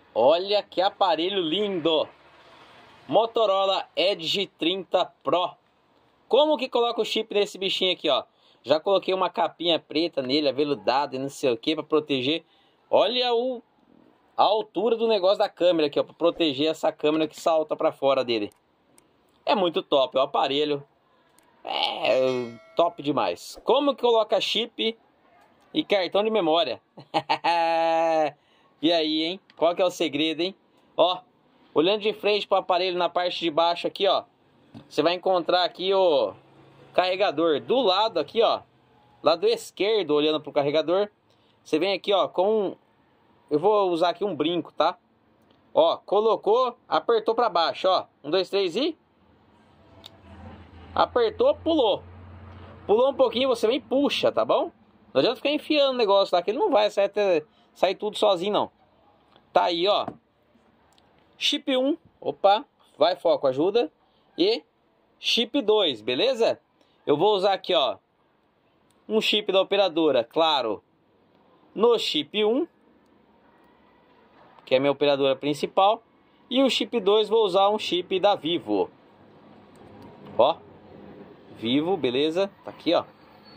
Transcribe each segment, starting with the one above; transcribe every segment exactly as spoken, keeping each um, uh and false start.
Olha que aparelho lindo! Motorola Edge trinta Pro. Como que coloca o chip nesse bichinho aqui, ó? Já coloquei uma capinha preta nele, aveludada e não sei o que, para proteger. Olha o, a altura do negócio da câmera aqui, ó, para proteger essa câmera que salta para fora dele. É muito top o aparelho. É top demais. Como que coloca chip e cartão de memória? E aí, hein? Qual que é o segredo, hein? Ó, olhando de frente para o aparelho na parte de baixo aqui, ó, você vai encontrar aqui o carregador. Do lado aqui, ó, lado esquerdo, olhando para o carregador, você vem aqui, ó, com... Eu vou usar aqui um brinco, tá? Ó, colocou, apertou para baixo, ó. Um, dois, três e... Apertou, pulou. Pulou um pouquinho, você vem e puxa, tá bom? Não adianta ficar enfiando o negócio lá, que ele não vai sair, sair tudo sozinho, não. Tá aí, ó. Chip um, opa, vai foco, ajuda. E chip dois, beleza? Eu vou usar aqui, ó, um chip da operadora, claro, no chip um, que é a minha operadora principal. E o chip dois vou usar um chip da Vivo. Ó, Vivo, beleza? Tá aqui, ó.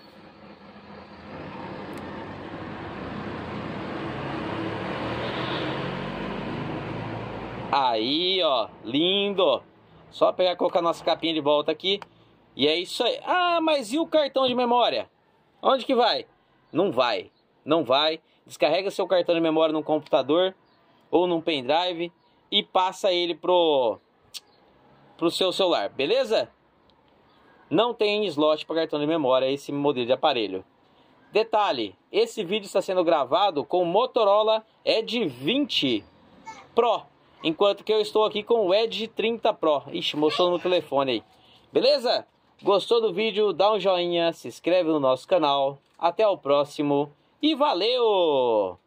Aí, ó, lindo. Só pegar e colocar nossa capinha de volta aqui. E é isso aí. Ah, mas e o cartão de memória? Onde que vai? Não vai, não vai. Descarrega seu cartão de memória no computador ou num pendrive e passa ele pro, pro seu celular, beleza? Não tem slot para cartão de memória esse modelo de aparelho. Detalhe, esse vídeo está sendo gravado com o Motorola Edge vinte Pro, enquanto que eu estou aqui com o Edge trinta Pro. Ixi, mostrou no telefone aí. Beleza? Gostou do vídeo? Dá um joinha, se inscreve no nosso canal. Até o próximo e valeu!